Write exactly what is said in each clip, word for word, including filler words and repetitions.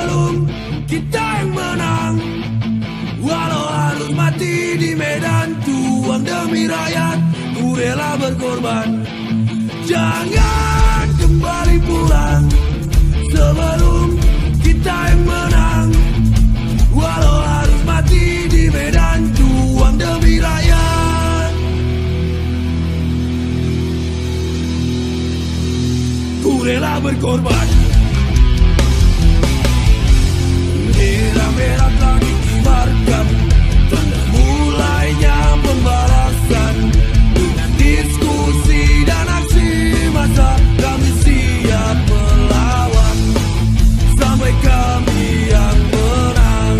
sebelum kita yang menang. Walau harus mati di medan juang demi rakyat, ku rela berkorban. Jangan kembali pulang sebelum kita yang menang. Walau harus mati di medan juang demi rakyat, ku rela berkorban. Bendera merah telah dikibarkan, tanda mulainya pembalasan. Dengan diskusi dan aksi massa, kami siap melawan sampai kami yang menang.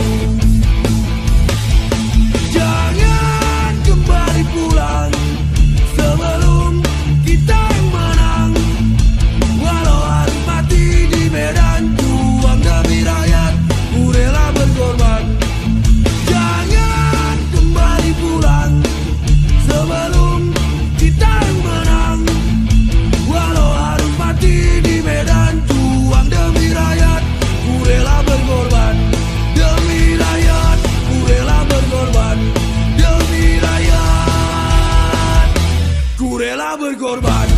Jangan kembali pulang sebelum kita yang menang. Walau harus mati di medan juang demi rakyat, ku rela berkorban. Jangan kembali pulang sebelum kita yang menang. Walau harus mati di medan juang demi rakyat, ku rela berkorban. Demi rakyat, ku rela berkorban. Demi rakyat, ku rela berkorban.